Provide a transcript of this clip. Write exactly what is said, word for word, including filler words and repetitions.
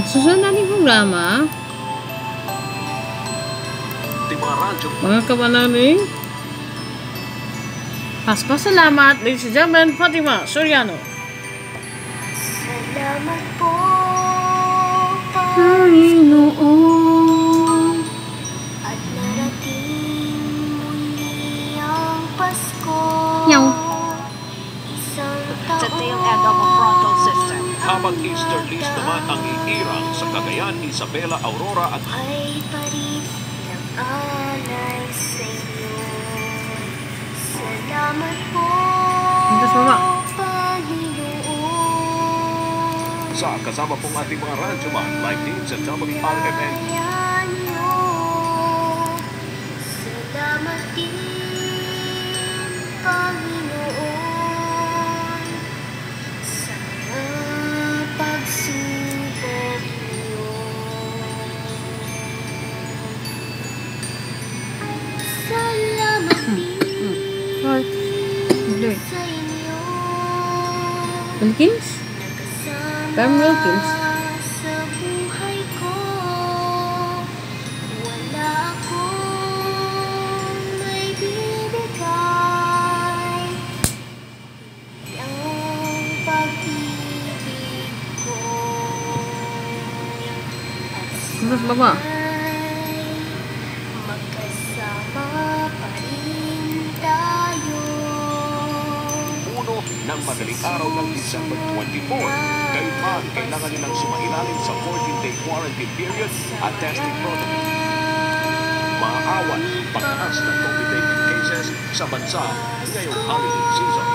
Ang susunod nating programa, mga kamananing, Pasko, salamat, ladies and gentlemen, Fatima Soriano. Salamat po, Panginoon. at narating muli ang Pasko. Yaw. Isang Sa tail taon end of a frontal system. Habang easterlies naman ang iirang sa Cagayan, Isabela, Aurora at ay parit ng alay sa inyo. Salamat po, Hanggang baba. Panginoon. sa kasama pong ating mga radyoman like din sa W R M N. Kaya niyo, salamat din, Panginoon, sa mga pagsubok niyo. Salamat din Hoy. Hindi. sa inyo. Wilkins? Pam Wilkins? Sa buhay ko, wala akong may bibigay. Ang pag-ibig ko at Hanggang baba. sana'y magkasama pa rin tayo. Uno ng madaling araw ng December twenty-fourth. Gayunman, kailangan nilang sumailalim sa fourteen-day quarantine period at testing protocol. Maawan, pagtaas ng COVID nineteen cases sa bansa ngayong holiday season.